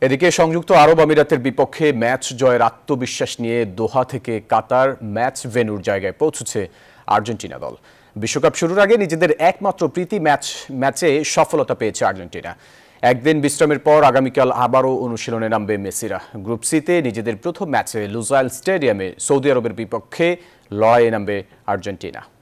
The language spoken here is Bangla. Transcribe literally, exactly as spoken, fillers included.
এদিকে সংযুক্ত আরব আমিরাতের বিপক্ষে ম্যাচ জয়ের আত্মবিশ্বাস নিয়ে দোহা থেকে কাতার ম্যাচ ভেন্যুর জায়গায় পৌঁছেছে আর্জেন্টিনা দল। বিশ্বকাপ শুরুর আগে নিজেদের একমাত্র প্রীতি ম্যাচ ম্যাচে সফলতা পেয়েছে আর্জেন্টিনা। একদিন বিশ্রামের পর আগামীকাল আবারও অনুশীলনে নামবে মেসিরা। গ্রুপ সিতে নিজেদের প্রথম ম্যাচে লুসাইল স্টেডিয়ামে সৌদি আরবের বিপক্ষে লড়াইয়ে নামবে আর্জেন্টিনা।